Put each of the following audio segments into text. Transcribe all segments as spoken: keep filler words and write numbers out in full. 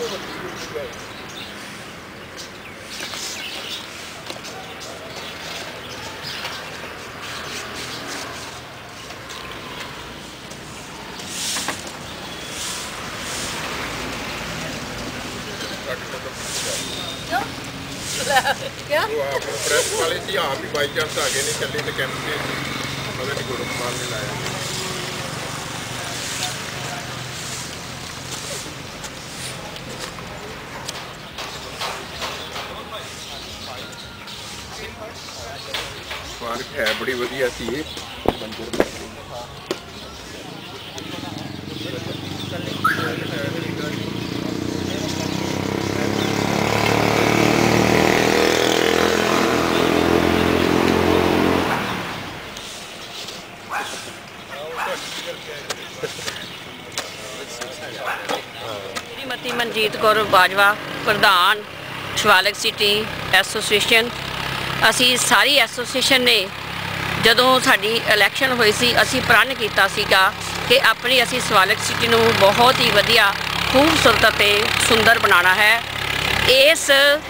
क्या प्रेस वाले जी आप ही बाई चांस आगे नहीं चले तो कैमरे पता नहीं गुरु कुमार ने लाया। पार्क है बड़ी वधिया सी ये मंदिर श्रीमती मनजीत कौर बाजवा प्रधान शिवालिक सिटी एसोसीएशन। असी सारी एसोसीएशन ने जदों साडी इलैक्शन हुई सी असी प्रण कीता सीगा कि अपनी असी शिवालिक सिटी नूं बहुत ही वधिया खूबसूरत ते सुंदर बनाना है। इस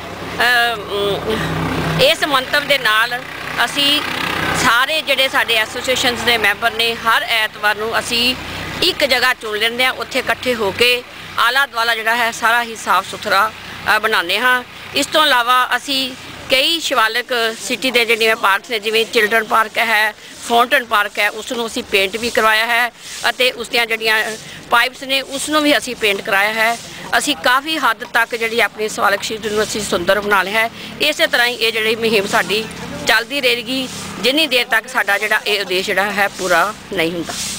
इस मंतव दे नाल असी सारे जिहड़े साडे एसोसीएशन दे मैंबर ने हर ऐतवार नूं असी एक जगह चुन लेंदे हां, उत्थे इकट्ठे होके आला दुआला जिहड़ा है सारा ही साफ सुथरा बनाने हाँ। इस तो इलावा असी कई शिवालिक सिटी के जिहड़े पार्क ने जिवें चिल्ड्रन पार्क है, फाउंटेन पार्क है, उसनों असी पेंट भी करवाया है अते उसदियां जिहड़ियां पाइप्स ने उसनों भी असी पेंट कराया है। असी काफ़ी हद तक जिहड़ी अपनी शिवालिक सिटी नूं असी सुंदर बना लिया है। इस तरह ही ये जिहड़ी मुहिम साडी चलदी रहेगी जिन्नी देर तक साडा जिहड़ा ये उद्देश जिहड़ा है पूरा नहीं हुंदा।